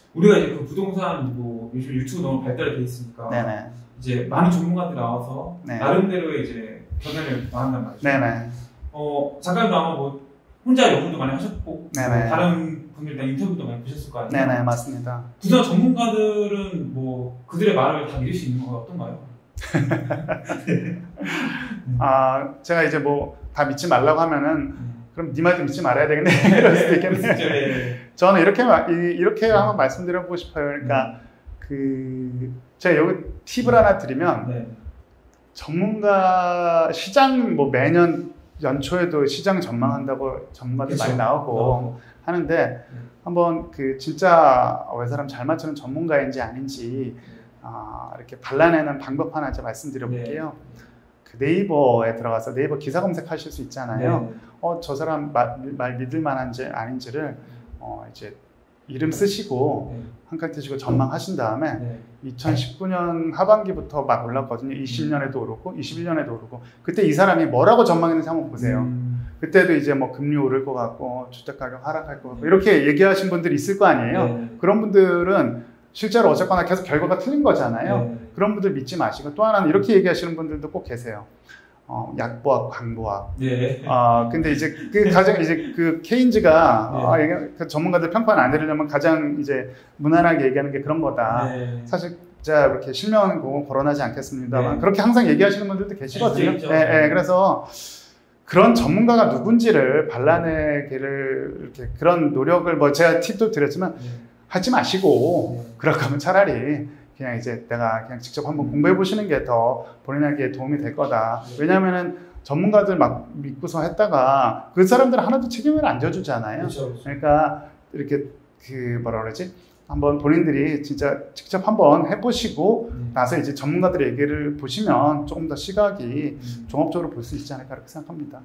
우리가 이제 그 부동산 뭐 요즘 유튜브 너무 발달이 돼 있으니까 네네. 이제 많은 전문가들이 나와서 네. 나름대로의 이제 견해를 말한단 말이죠. 네네. 작가님도 아마 뭐 혼자 연구도 많이 하셨고 네네. 다른 분들이랑 인터뷰도 많이 보셨을 거 아니에요? 네네, 맞습니다. 부동산 전문가들은 뭐 그들의 말을 다 믿을 수 있는 건 어떤가요? 제가 이제 뭐 다 믿지 말라고 하면은 그럼 네 말도 믿지 말아야 되겠네 이럴 수도 있겠네요. 저는 이렇게 한번 말씀드려보고 싶어요. 그러니까 제가 여기 팁을 하나 드리면 전문가 시장 뭐 매년 연초에도 시장 전망한다고 전문가들 많이 나오고 하는데 한번 진짜 이 사람 잘 맞추는 전문가인지 아닌지 이렇게 발라내는 방법 하나 제가 말씀드려볼게요. 네이버에 들어가서 네이버 기사 검색하실 수 있잖아요. 저 사람 말 믿을 만한지 아닌지를 이제 이름 쓰시고 한 칸 뜨시고 전망하신 다음에 2019년 하반기부터 막 올랐거든요. 20년에도 오르고 21년에도 오르고 그때 이 사람이 뭐라고 전망했는지 한번 보세요. 그때도 이제 뭐 금리 오를 것 같고 주택가격 하락할 것 같고 이렇게 얘기하신 분들이 있을 거 아니에요. 그런 분들은 실제로 어쨌거나 계속 결과가 틀린 거잖아요. 그런 분들 믿지 마시고 또 하나는 이렇게 얘기하시는 분들도 꼭 계세요. 약보학, 광보학. 근데 이제 가장 이제 케인즈가 그 전문가들 평판 안 들으려면 가장 이제 무난하게 얘기하는 게 그런 거다. 사실 제가 이렇게 실명은 거론하지 않겠습니다만 그렇게 항상 얘기하시는 분들도 계시거든요. 그래서 그런 전문가가 누군지를 발라내기를 이렇게 그런 노력을 뭐 제가 팁도 드렸지만 하지 마시고 그럴 거면 차라리 그냥 이제 내가 그냥 직접 한번 공부해 보시는 게 더 본인에게 도움이 될 거다. 왜냐면은 전문가들 막 믿고서 했다가 그 사람들은 하나도 책임을 안 져주잖아요. 그러니까 이렇게 뭐라 그러지? 한번 본인들이 진짜 직접 한번 해보시고 나서 이제 전문가들의 얘기를 보시면 조금 더 시각이 종합적으로 볼 수 있지 않을까 그렇게 생각합니다.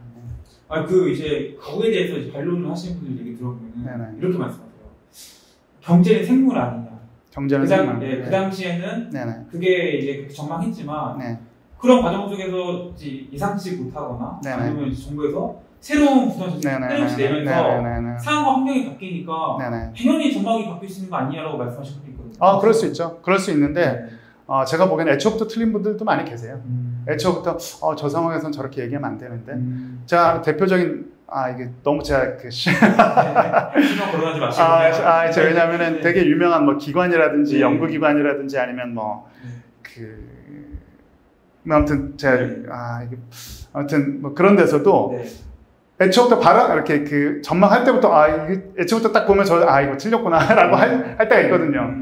이제 거기에 대해서 이제 반론을 하시는 분들 얘기 들어보면 이렇게 말씀하세요. 경제는 생물 아니냐. 경제는 생물. 그 당시에는 그게 이제 그렇게 전망했지만 그런 과정 속에서 예상치 못하거나 아니면 정부에서 새로운 부동산 정책을 끊임없이 내면서 상황과 환경이 바뀌니까 당연히 전망이 바뀔 수 있는 거 아니냐라고 말씀하신 분이 있거든요. 그럴 수 있죠. 그럴 수 있는데 제가 보기에는 애초부터 틀린 분들도 많이 계세요. 애초부터 저 상황에서는 저렇게 얘기하면 안 되는데 제가 대표적인 이게 너무 제가 신경 거론하지 마시고 왜냐면은 되게 유명한 뭐 기관이라든지 연구기관이라든지 아니면 아무튼 제가 아무튼 뭐 그런 데서도 애초부터 이렇게 전망할 때부터 애초부터 딱 보면 이거 틀렸구나라고 할 때가 있거든요.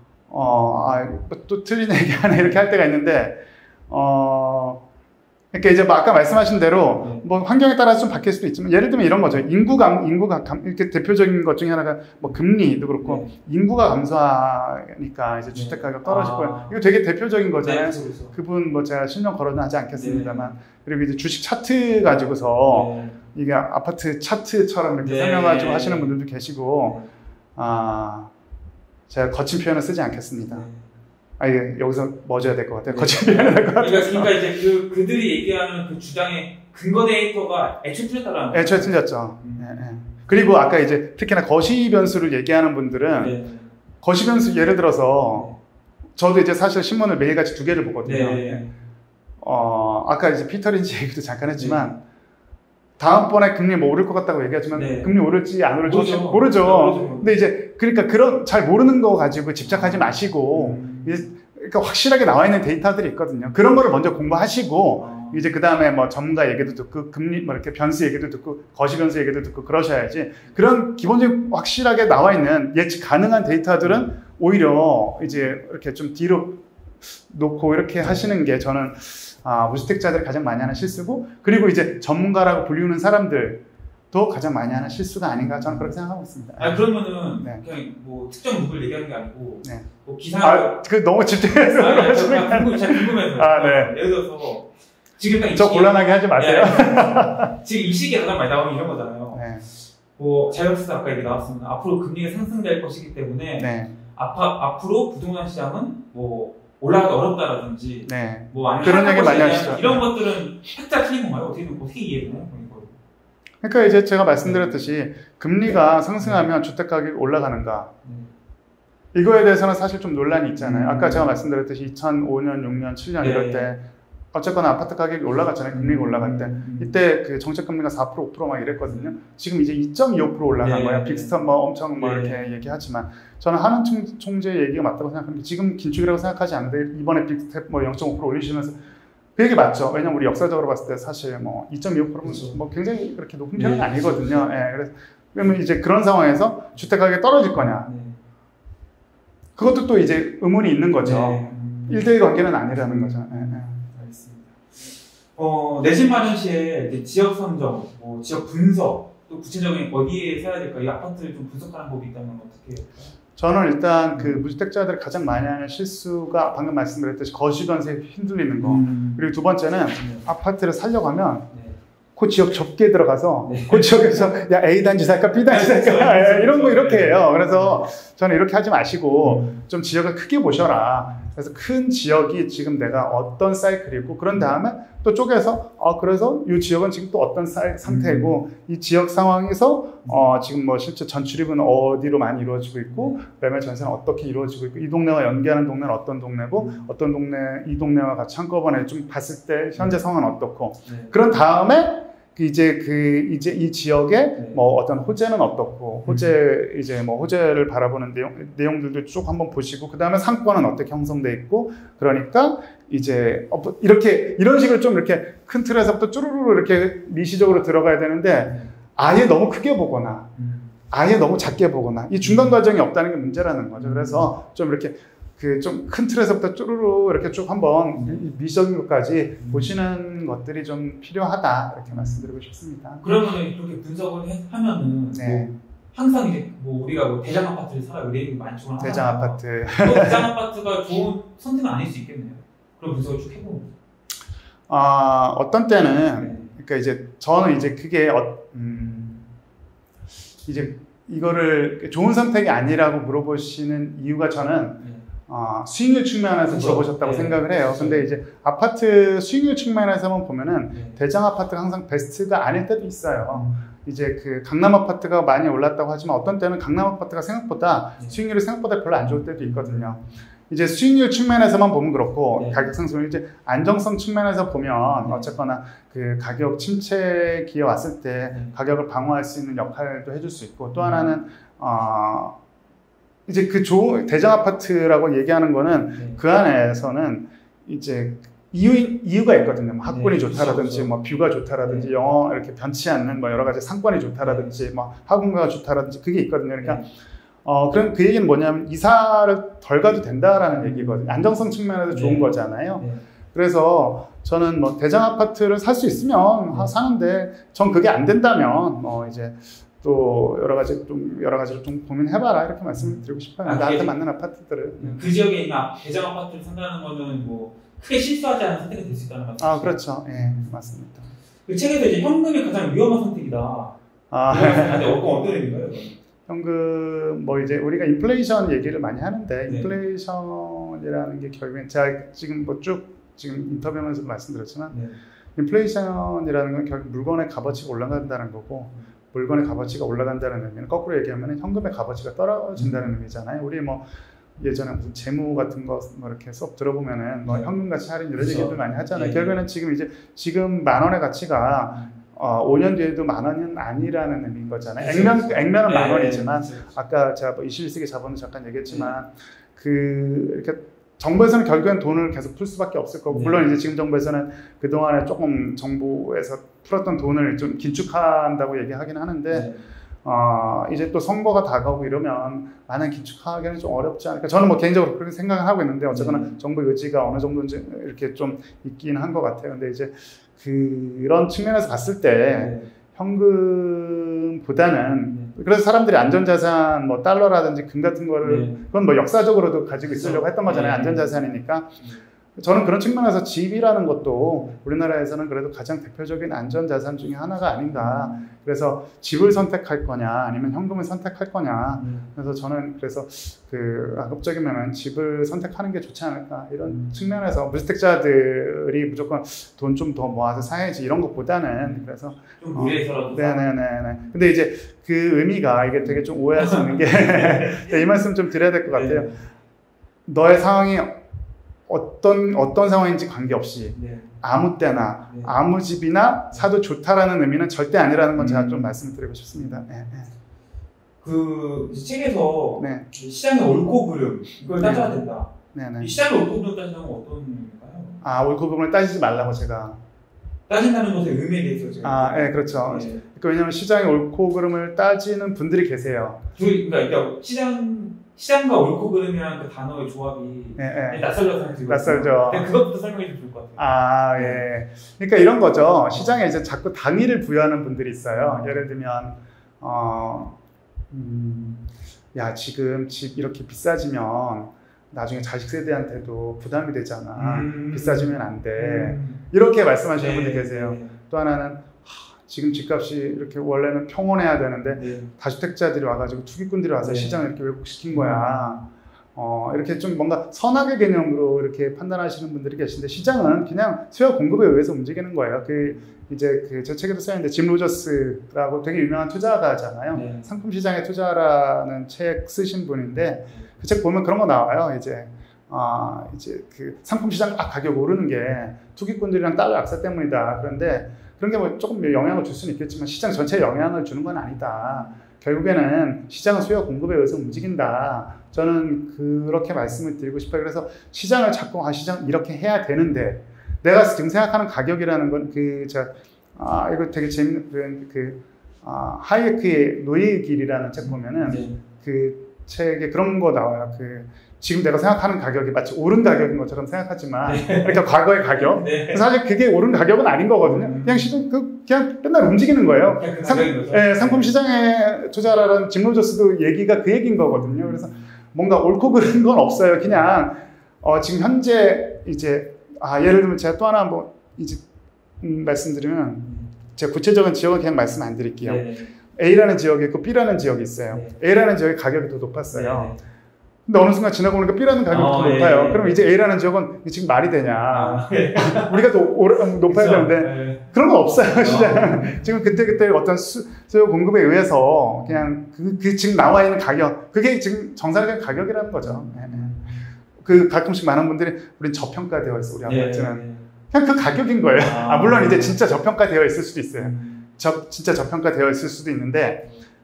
또 틀린 얘기하네 이렇게 할 때가 있는데 그러니까 이제 뭐 아까 말씀하신 대로 뭐 환경에 따라서 좀 바뀔 수도 있지만 예를 들면 이런 거죠. 인구가 이렇게 대표적인 것 중에 하나가 뭐 금리도 그렇고 인구가 감소하니까 이제 주택 가격 떨어지고요. 이거 되게 대표적인 거잖아요. 그분 뭐 제가 실명 거론하지 않겠습니다만 그리고 이제 주식 차트 가지고서 이게 아파트 차트처럼 이렇게 설명가지고 하시는 분들도 계시고 제가 거친 표현을 쓰지 않겠습니다. 여기서 멎어야 될 것 같아요. 거친 표현을 될 것 같아요. 그러니까 이제 그들이 얘기하는 그 주장의 근거 데이터가 애초에 틀렸다라는 거예요. 애초에 틀렸죠. 그리고 아까 이제 특히나 거시 변수를 얘기하는 분들은 거시 변수 예를 들어서 저도 이제 사실 신문을 매일같이 2개를 보거든요. 아까 이제 피터 린치 얘기도 잠깐 했지만 다음번에 금리 뭐 오를 것 같다고 얘기하지만 금리 오를지 안 오를지 모르죠. 근데 이제 그러니까 잘 모르는 거 가지고 집착하지 마시고 그러니까 확실하게 나와 있는 데이터들이 있거든요. 그런 거를 먼저 공부하시고 이제 그 다음에 뭐 전문가 얘기도 듣고 금리 뭐 이렇게 변수 얘기도 듣고 거시 변수 얘기도 듣고 그러셔야지. 그런 기본적인 확실하게 나와 있는 예측 가능한 데이터들은 오히려 이제 이렇게 좀 뒤로 놓고 이렇게 하시는 게 저는 무주택자들이 가장 많이 하는 실수고 그리고 이제 전문가라고 불리우는 사람들도 가장 많이 하는 실수가 아닌가 저는 그렇게 생각하고 있습니다. 그러면은 그냥 뭐 특정 누구를 얘기하는 게 아니고 뭐 기사 너무 집중해서 궁금해서 예를 들어서 지금 딱 저 곤란하게 하지 마세요. 지금 이 시기에 가장 많이 나오는 이런 거잖아요. 뭐 자유학습 아까 얘기 나왔습니다. 앞으로 금리가 상승될 것이기 때문에 앞으로 부동산 시장은 뭐 올라가기 어렵다라든지 뭐 아니면 그런 얘기 많이 하시죠. 이런 것들은 팩트가 틀린 건가요? 어떻게 이해되나요? 그러니까 이제 제가 말씀드렸듯이 금리가 상승하면 주택 가격이 올라가는가? 이거에 대해서는 사실 좀 논란이 있잖아요. 아까 제가 말씀드렸듯이 2005년, 6년, 7년 이럴 때 어쨌거나 아파트 가격이 올라갔잖아요. 금리가 올라갈 때. 이때 그 정책금리가 4%, 5% 막 이랬거든요. 지금 이제 2.25% 올라간 거예요. 빅스턴 뭐 엄청 뭐 이렇게 얘기하지만 저는 한원 총재 얘기가 맞다고 생각합니다. 지금 긴축이라고 생각하지 않는데 이번에 빅스텝 뭐 0.5% 올리시면서 그 얘기 맞죠. 왜냐면 우리 역사적으로 봤을 때 사실 뭐 2.25%는 뭐 굉장히 그렇게 높은 편은 아니거든요. 그래서 그러면 이제 그런 상황에서 주택 가격이 떨어질 거냐. 그것도 또 이제 의문이 있는 거죠. 1대1 관계는 아니라는 거죠. 내집 마련 시에 지역 선정, 뭐 지역 분석, 또 구체적인 어디에 사야 될까, 이 아파트를 좀 분석하는 법이 있다면 어떻게 할까요? 저는 일단 그 무주택자들이 가장 많이 하는 실수가 방금 말씀드렸듯이 거시관세 흔들리는 거. 그리고 두 번째는 아파트를 살려고 하면 그 지역 좁게 들어가서 그 지역에서 야 A단지 살까 B단지 살까 이런 거 이렇게 해요. 그래서 저는 이렇게 하지 마시고 좀 지역을 크게 보셔라. 그래서 큰 지역이 지금 내가 어떤 사이클이고 그런 다음에 또 쪼개서 그래서 이 지역은 지금 또 어떤 상태고 이 지역 상황에서 지금 뭐 실제 전출입은 어디로 많이 이루어지고 있고 매매 전세는 어떻게 이루어지고 있고 이 동네와 연계하는 동네는 어떤 동네고 어떤 동네 이 동네와 같이 한꺼번에 좀 봤을 때 현재 상황은 어떻고 그런 다음에 이제 이 지역의 뭐 어떤 호재는 어떻고 호재를 바라보는 내용들도 쭉 한번 보시고 그 다음에 상권은 어떻게 형성돼 있고 그러니까 이제 이런 식으로 좀 이렇게 큰 틀에서부터 쭈루루루 이렇게 미시적으로 들어가야 되는데 아예 너무 크게 보거나 아예 너무 작게 보거나 이 중간 과정이 없다는 게 문제라는 거죠. 그래서 좀 이렇게 좀 큰 틀에서부터 쭈루루 이렇게 쭉 한번 미적인 것까지 보시는 것들이 좀 필요하다 이렇게 말씀드리고 싶습니다. 그러면 그렇게 분석을 하면은 뭐 항상 이제 뭐 우리가 뭐 대장 아파트를 사라 이런 얘기 많이 주거나 대장 아파트. 대장 아파트가 좋은 선택은 아닐 수 있겠네요. 그런 분석을 쭉 해보면. 어떤 때는 그러니까 이제 저는 이제 그게 이제 이거를 좋은 선택이 아니라고 물어보시는 이유가 저는 수익률 측면에서 물어보셨다고 생각을 해요. 근데 이제 아파트 수익률 측면에서만 보면은 대장 아파트가 항상 베스트가 아닐 때도 있어요. 이제 그 강남 아파트가 많이 올랐다고 하지만 어떤 때는 강남 아파트가 생각보다 수익률이 생각보다 별로 안 좋을 때도 있거든요. 이제 수익률 측면에서만 보면 그렇고 가격 상승을 이제 안정성 측면에서 보면 어쨌거나 그 가격 침체기에 왔을 때 가격을 방어할 수 있는 역할도 해줄 수 있고 또 하나는 이제 그 대장 아파트라고 얘기하는 거는 그 안에서는 이제 이유가 있거든요. 뭐 학군이 좋다라든지, 뭐 뷰가 좋다라든지, 영어 이렇게 변치 않는 뭐 여러 가지 상권이 좋다라든지, 뭐 학원가가 좋다라든지 그게 있거든요. 그러니까 그럼 그 얘기는 뭐냐면 이사를 덜 가도 된다라는 얘기거든요. 안정성 측면에서 좋은 거잖아요. 그래서 저는 뭐 대장 아파트를 살 수 있으면 사는데 전 그게 안 된다면 이제 또 여러 가지로 좀 고민해봐라 이렇게 말씀드리고 싶어요. 나한테 맞는 아파트들을. 그 지역에 있는 대장 아파트를 산다는 거는 뭐 크게 실수하지 않은 선택이 될 수 있다는 말씀이죠. 그렇죠. 예, 맞습니다. 그 책에도 이제 현금이 가장 위험한 선택이다. 어떤 의미인가요? 현금 뭐 이제 우리가 인플레이션 얘기를 많이 하는데 인플레이션이라는 게 결국엔 제가 지금 뭐 지금 인터뷰하면서도 말씀드렸지만 인플레이션이라는 건 결국 물건의 값어치가 올라간다는 거고. 물건의 값어치가 올라간다는 의미는 거꾸로 얘기하면 현금의 값어치가 떨어진다는 의미잖아요. 우리 뭐 예전에 무슨 재무 같은 거 뭐 이렇게 수업 들어보면은 뭐 현금 가치 할인 이런 얘기들 많이 하잖아요. 결국에는 지금 만 원의 가치가 5년 뒤에도 만 원은 아니라는 의미인 거잖아요. 액면은 만 원이지만 아까 제가 뭐 21세기 자본을 잠깐 얘기했지만 이렇게 정부에서는 결국엔 돈을 계속 풀 수밖에 없을 거고 물론 이제 지금 정부에서는 그동안에 조금 정부에서 풀었던 돈을 좀 긴축한다고 얘기하긴 하는데 이제 또 선거가 다가오고 이러면 많은 긴축하기는 좀 어렵지 않을까 저는 뭐 개인적으로 그렇게 생각을 하고 있는데 어쨌거나 정부 의지가 어느 정도인지 이렇게 좀 있긴 한 것 같아요. 근데 이제 그런 측면에서 봤을 때 현금보다는 그래서 사람들이 안전자산 뭐 달러라든지 금 같은 거를 그건 뭐 역사적으로도 가지고 있으려고 했던 거잖아요. 안전자산이니까 저는 그런 측면에서 집이라는 것도 우리나라에서는 그래도 가장 대표적인 안전자산 중에 하나가 아닌가. 그래서 집을 선택할 거냐 아니면 현금을 선택할 거냐. 그래서 저는 그래서 그 가급적이면 집을 선택하는 게 좋지 않을까 이런 측면에서 무주택자들이 무조건 돈 좀 더 모아서 사야지 이런 것보다는 그래서 좀 무리해서라도 네네네. 근데 이제 그 의미가 이게 되게 좀 오해할 수 있는 게 이 말씀 좀 드려야 될 것 같아요. 네. 너의 상황이 어떤 상황인지 관계없이 네. 아무 때나 네. 아무 집이나 사도 좋다라는 의미는 절대 아니라는 건 제가 좀 말씀을 드리고 싶습니다. 네. 그 책에서 네. 시장의 옳고 그름 이걸 따져야 된다. 이 시장의 옳고 그름 따지는 건 어떤 의미인가요? 아, 옳고 그름을 따지지 말라고 제가 따진다는 것의 의미에 대해서 제가 네, 그렇죠. 네. 그러니까 왜냐하면 시장의 옳고 그름을 따지는 분들이 계세요. 그러니까 시장과 옳고 그름이라는 그 단어의 조합이 낯설죠. 낯설죠. 그것부터 설명해 주면 좋을 것 같아요. 아, 예. 그러니까 이런 거죠. 시장에 이제 자꾸 당위를 부여하는 분들이 있어요. 예를 들면 야, 지금 집 이렇게 비싸지면 나중에 자식 세대한테도 부담이 되잖아. 비싸지면 안 돼. 이렇게 말씀하시는 분들 계세요. 또 하나는 지금 집값이 이렇게 원래는 평온해야 되는데 다주택자들이 와가지고 투기꾼들이 와서 시장을 이렇게 왜곡시킨 거야. 이렇게 좀 뭔가 선악의 개념으로 이렇게 판단하시는 분들이 계신데 시장은 그냥 수요 공급에 의해서 움직이는 거예요. 이제 제 책에도 써있는데 짐 로저스라고 되게 유명한 투자가잖아요. 상품 시장에 투자라는 책 쓰신 분인데 그 책 보면 그런 거 나와요. 이제 그 상품 시장 가격 오르는 게 투기꾼들이랑 달러 악세 때문이다. 그런데 그런 게 뭐 조금 영향을 줄 수는 있겠지만 시장 전체에 영향을 주는 건 아니다. 결국에는 시장은 수요 공급에 의해서 움직인다. 저는 그렇게 말씀을 드리고 싶어요. 그래서 시장을 자꾸 시장 이렇게 해야 되는데 내가 지금 생각하는 가격이라는 건 이거 되게 재밌는 하이에크의 노예의 길이라는 책 보면은 그 책에 그런 거 나와요. 지금 내가 생각하는 가격이 마치 오른 가격인 것처럼 생각하지만 그러니까 과거의 가격 사실 그게 오른 가격은 아닌 거거든요. 그냥 시장 그냥 맨날 움직이는 거예요. 상품 시장에 투자라는 짐 로저스도 얘기가 그 얘기인 거거든요. 그래서 뭔가 옳고 그른 건 없어요. 그냥 지금 현재 이제 예를 들면 제가 또 하나 한번 이제 말씀드리면 제가 구체적인 지역은 그냥 말씀 안 드릴게요. A라는 지역이 있고 B라는 지역이 있어요. A라는 지역의 가격이 더 높았어요. 근데 어느 순간 지나고 보니까 B라는 가격이 더 높아요. 그럼 이제 A라는 지역은 지금 말이 되냐. 우리가 더 높아야 되는데 그런 거 없어요. 시장. 지금 그때 어떤 수요 공급에 의해서 그냥 지금 나와 있는 가격 그게 지금 정상적인 가격이라는 거죠. 가끔씩 많은 분들이 우린 저평가되어 있어. 우리 아파트는. 그냥 그 가격인 거예요. 물론 이제 진짜 저평가되어 있을 수도 있어요. 진짜 저평가되어 있을 수도 있는데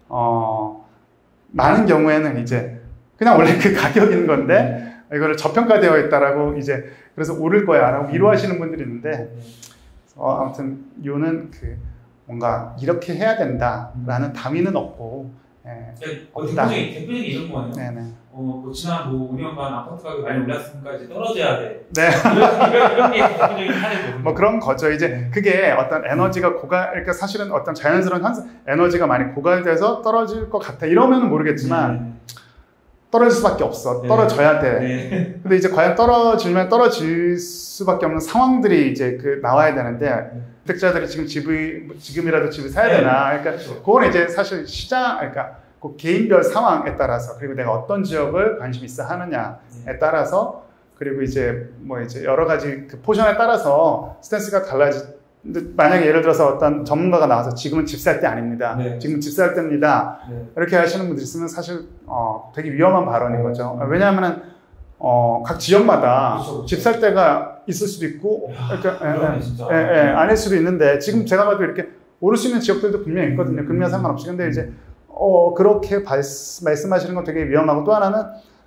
많은 경우에는 이제 그냥 원래 그 가격인 건데 이거를 저평가되어 있다라고 이제 그래서 오를 거야라고 위로하시는 분들이 있는데 아무튼 요는 뭔가 이렇게 해야 된다라는 당위는 없고 대표적인 이런 거예요. 지난 5년간 아파트 가격이 많이 올랐으니까 이제 떨어져야 돼. 이런 게 대표적인 사례거든요. 뭐 그런 거죠. 이제 그게 어떤 에너지가 그러니까 사실은 어떤 자연스러운 에너지가 많이 고갈돼서 떨어질 것 같아. 이러면은 모르겠지만 떨어질 수밖에 없어. 떨어져야 돼. 근데 이제 과연 떨어질 수밖에 없는 상황들이 이제 나와야 되는데 주택자들이 지금이라도 집을 사야 되나. 그러니까 그건 이제 사실 그러니까 그 개인별 상황에 따라서 그리고 내가 어떤 지역을 관심 있어 하느냐에 따라서 그리고 이제 여러 가지 포션에 따라서 스탠스가 근데 만약에 예를 들어서 어떤 전문가가 나와서 지금은 집 살 때 아닙니다. 지금 집 살 때입니다. 이렇게 하시는 분들이 있으면 사실 되게 위험한 발언인 거죠. 왜냐하면은 각 지역마다 집 살 때가 있을 수도 있고 아닐 수도 있는데 지금 제가 봐도 이렇게 오를 수 있는 지역들도 분명히 있거든요. 금리와 상관없이. 근데 이제 그렇게 말씀하시는 건 되게 위험하고 또 하나는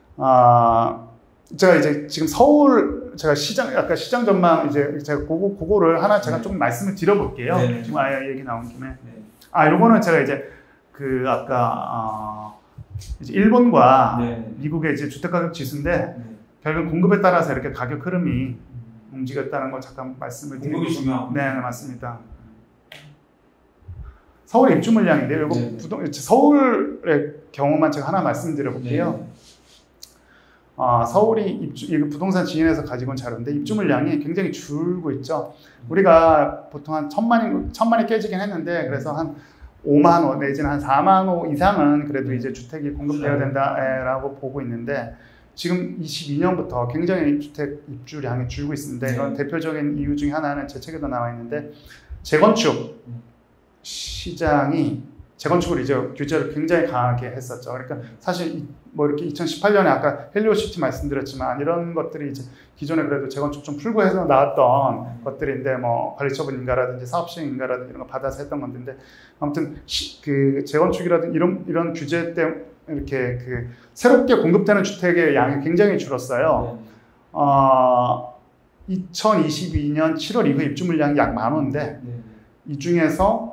제가 이제 지금 서울 제가 아까 시장 전망 이제 제가 그거를 하나 제가 좀 말씀을 드려볼게요. 지금 얘기 나온 김에 요거는 제가 이제 아까 이제 일본과 미국의 이제 주택가격 지수인데 결국 공급에 따라서 이렇게 가격 흐름이 움직였다는 걸 잠깐 말씀을 드리고 공급이 중요하고 네, 맞습니다. 서울 입주 물량인데요. 이거 서울의 경우만 제가 하나 말씀드려볼게요. 서울이 이거 부동산 지인에서 가지고 온 자료인데 입주 물량이 굉장히 줄고 있죠. 우리가 보통 한 1,000만이 깨지긴 했는데 그래서 한 5만 호 내지는 한 4만 호 이상은 그래도 이제 주택이 공급되어야 된다라고 보고 있는데 지금 22년부터 굉장히 주택 입주량이 줄고 있습니다. 이건 대표적인 이유 중에 하나는 제 책에도 나와 있는데 재건축 시장이 재건축을 이제 규제를 굉장히 강하게 했었죠. 그러니까 사실 뭐 이렇게 2018년에 아까 헬리오시티 말씀드렸지만 이런 것들이 이제 기존에 그래도 재건축 좀 풀고 해서 나왔던 것들인데 뭐 관리처분 인가라든지 사업시행 인가라든지 이런 거 받아서 했던 건데 아무튼 그 재건축이라든지 이런 규제 때문에 이렇게 그 새롭게 공급되는 주택의 양이 굉장히 줄었어요. 2022년 7월 이후 입주 물량이 약 10,000호인데 이 중에서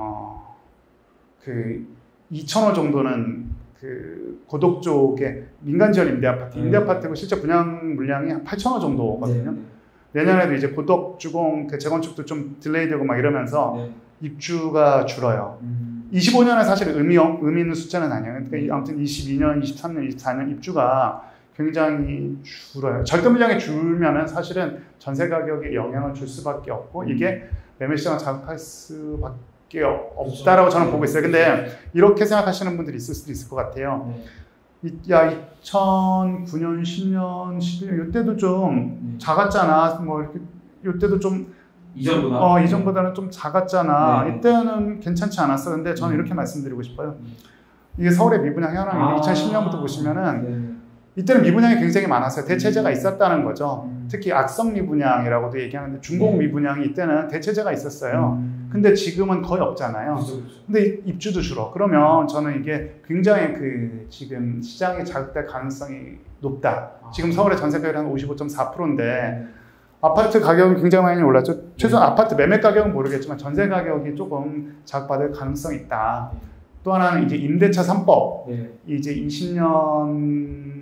그 2,000호 정도는 그 고덕 쪽에 민간 지원 임대아파트, 임대아파트고 실제 분양 물량이 한 8,000호 정도거든요. 내년에도 이제 고덕 주공 그 재건축도 좀 딜레이되고 막 이러면서 입주가 줄어요. 25년은 사실 의미 있는 숫자는 아니에요. 그러니까 아무튼 22년, 23년, 24년 입주가 굉장히 줄어요. 절대 물량이 줄면은 사실은 전세 가격에 영향을 줄 수밖에 없고 이게 매매 시장을 자극할 수밖에 없다라고 저는 보고 있어요. 근데 이렇게 생각하시는 분들이 있을 수도 있을 것 같아요. 야, 2009년, 10년, 11년 이때도 좀 작았잖아. 뭐 이렇게 이때도 좀 이전보다는 좀 작았잖아. 이때는 괜찮지 않았어. 근데 저는 이렇게 말씀드리고 싶어요. 이게 서울의 미분양 현황인데 2010년부터 보시면은 이때는 미분양이 굉장히 많았어요. 대체재가 있었다는 거죠. 특히 악성 미분양이라고도 얘기하는데 중공 미분양이 이때는 대체재가 있었어요. 근데 지금은 거의 없잖아요. 근데 입주도 줄어. 그러면 저는 이게 굉장히 그 지금 시장이 자극될 가능성이 높다. 지금 서울의 전세가율이 한 55.4%인데 아파트 가격이 굉장히 많이 올랐죠. 최소한 아파트 매매 가격은 모르겠지만 전세 가격이 조금 자극받을 가능성이 있다. 또 하나는 이제 임대차 3법. 이제 20년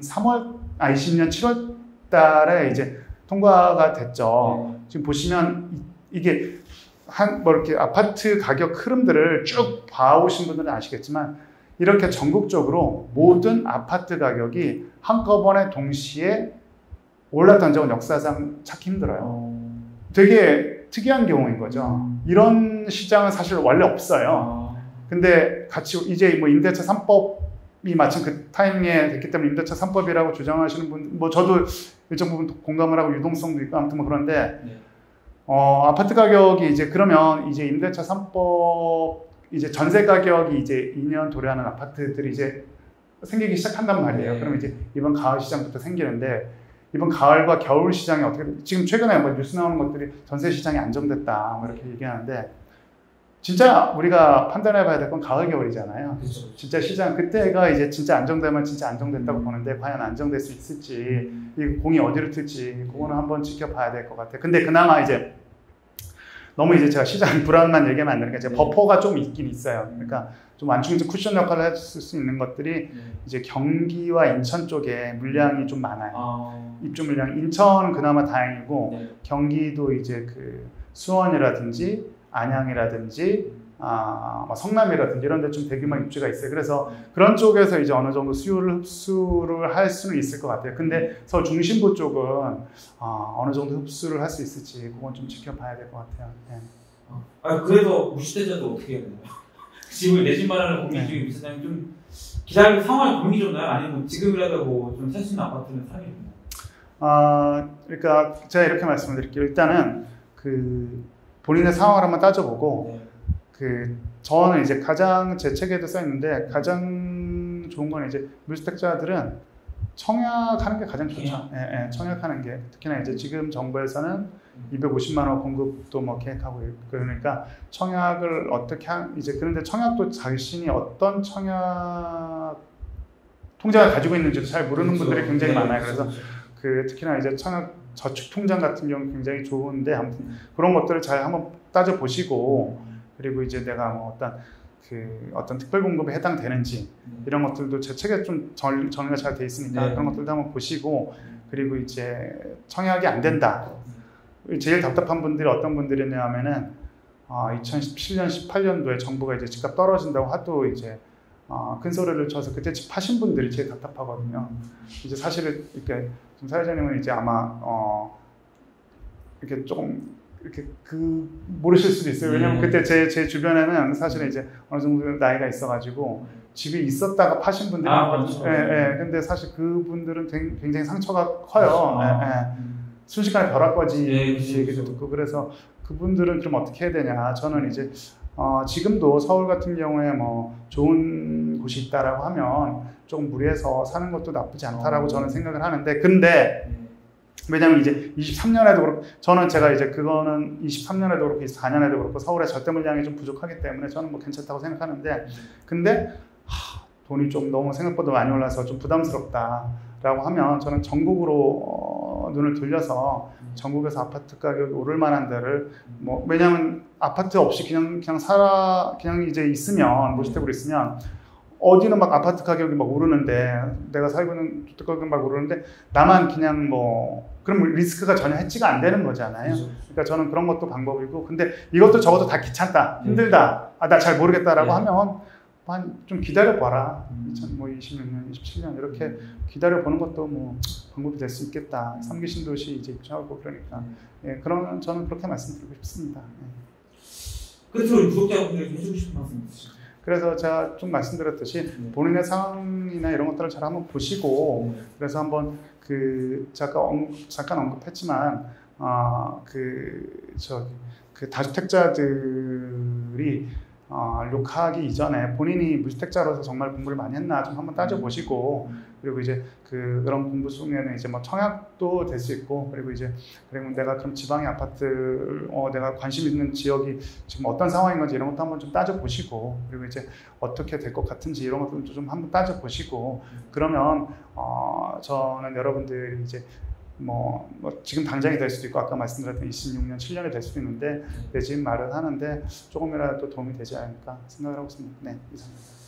7월 달에 이제 통과가 됐죠. 지금 보시면 이게 뭐 이렇게 아파트 가격 흐름들을 쭉 봐오신 분들은 아시겠지만 이렇게 전국적으로 모든 아파트 가격이 한꺼번에 동시에 올랐던 적은 역사상 찾기 힘들어요. 되게 특이한 경우인 거죠. 이런 시장은 사실 원래 없어요. 근데 같이 이제 뭐 임대차 3법이 마침 그 타이밍에 됐기 때문에 임대차 3법이라고 주장하시는 분, 뭐 저도 일정 부분 공감을 하고 유동성도 있고 아무튼 뭐 그런데 아파트 가격이 이제 그러면 이제 임대차 3법 이제 전세 가격이 이제 2년 도래하는 아파트들이 이제 생기기 시작한단 말이에요. 그럼 이제 이번 가을 시장부터 생기는데 이번 가을과 겨울 시장이 어떻게 지금 최근에 뭐 뉴스 나오는 것들이 전세 시장이 안정됐다 뭐 이렇게 얘기하는데 진짜 우리가 판단해 봐야 될 건 가을 겨울이잖아요. 그렇죠. 진짜 시장 그때가 이제 진짜 안정되면 진짜 안정됐다고 보는데 과연 안정될 수 있을지 이 공이 어디로 튈지 그거는 한번 지켜봐야 될 것 같아요. 근데 그나마 이제 너무 이제 제가 시장 불안만 얘기하면 안 되니까 이제 버퍼가 좀 있긴 있어요. 그러니까 좀 완충적 쿠션 역할을 했을 수 있는 것들이 이제 경기와 인천 쪽에 물량이 좀 많아요. 입주 물량. 인천은 그나마 다행이고 경기도 이제 그 수원이라든지 안양이라든지 뭐 성남이라든지 이런 데 좀 대규모 입주가 있어요. 그래서 그런 쪽에서 이제 어느 정도 수요를 흡수를 할 수는 있을 것 같아요. 근데 서울 중심부 쪽은 어느 정도 흡수를 할 수 있을지 그건 좀 지켜봐야 될 것 같아요. 네. 그래서 무주택자도 어떻게 해야 되나요? 집을 내 집 마련을 고민 중인 이사장님 좀 기다릴 상황이 고민이 좀 나요? 아니면 지금이라도 뭐 좀 살 수 있는 아파트는 사는 게 있나요? 그러니까 제가 이렇게 말씀을 드릴게요. 일단은 그 본인의 상황을 한번 따져보고 그 저는 이제 가장 제 책에도 써 있는데 가장 좋은 건 이제 무주택자들은 청약하는 게 가장 좋죠. 청약하는 게 특히나 이제 지금 정부에서는 250만 원 공급도 뭐 계획하고 있고 그러니까 청약을 어떻게 이제 그런데 청약도 자신이 어떤 청약 통장을 가지고 있는지도 잘 모르는 분들이 굉장히 많아요. 그래서 그 특히나 이제 청약 저축 통장 같은 경우 굉장히 좋은데 아무튼 그런 것들을 잘 한번 따져 보시고 그리고 이제 내가 뭐 어떤 특별 공급에 해당되는지 이런 것들도 제 책에 좀 정리가 잘 돼 있으니까 그런 것들도 한번 보시고 그리고 이제 청약이 안 된다. 제일 답답한 분들이 어떤 분들이냐 하면은 2017년 18년도에 정부가 이제 집값 떨어진다고 하도 이제 큰 소리를 쳐서 그때 집 파신 분들이 제일 답답하거든요. 이제 사실은 이렇게 좀 사회자님은 이제 아마 이렇게 조금 이렇게 모르실 수도 있어요. 왜냐면 그때 제 주변에는 사실은 이제 어느 정도 나이가 있어가지고 집이 있었다가 파신 분들이 많거든요. 근데 사실 그분들은 굉장히 상처가 커요. 순식간에 벼락거지 얘기도 듣고 그래서 그분들은 좀 어떻게 해야 되냐. 저는 이제 지금도 서울 같은 경우에 뭐 좋은 곳이 있다라고 하면 조금 무리해서 사는 것도 나쁘지 않다라고 저는 생각을 하는데 근데 왜냐면 이제 23년에도 그렇고 저는 제가 이제 그거는 23년에도 그렇고 24년에도 그렇고 서울의 절대 물량이 좀 부족하기 때문에 저는 뭐 괜찮다고 생각하는데 근데 돈이 좀 너무 생각보다 많이 올라서 좀 부담스럽다라고 하면 저는 전국으로 눈을 돌려서 전국에서 아파트 가격이 오를 만한 데를 뭐 왜냐면 아파트 없이 그냥 이제 있으면 무주택으로 있으면 어디는 막 아파트 가격이 막 오르는데 내가 살고 있는 주택 가격이 막 오르는데 나만 그냥 뭐 그럼 리스크가 전혀 해지가 안 되는 거잖아요. 그러니까 저는 그런 것도 방법이고 근데 이것도 적어도 다 귀찮다 힘들다 나 잘 모르겠다라고 하면 좀 기다려봐라. 2026년, 27년 이렇게 기다려보는 것도 뭐 방법이 될 수 있겠다. 3기 신도시 이제 입주하고 그러니까 저는 그렇게 말씀드리고 싶습니다. 그래서 우리 구독자분들에게 해주고 싶은 말씀 있으시죠? 그래서 제가 좀 말씀드렸듯이 본인의 상황이나 이런 것들을 잘 한번 보시고 그래서 한번 잠깐 언급했지만 다주택자들이 욕하기 이전에 본인이 무주택자로서 정말 공부를 많이 했나 좀 한번 따져보시고 그리고 이제 그런 공부 중에는 이제 뭐 청약도 될 수 있고 그리고 내가 그럼 지방의 아파트 내가 관심 있는 지역이 지금 어떤 상황인 건지 이런 것도 한번 좀 따져보시고 그리고 이제 어떻게 될 것 같은지 이런 것도 좀 한번 따져보시고 그러면 저는 여러분들이 이제 뭐 지금 당장이 될 수도 있고 아까 말씀드렸던 26년, 7년이 될 수도 있는데 내 집 마련하는데 조금이라도 도움이 되지 않을까 생각을 하고 있습니다. 네, 이상입니다.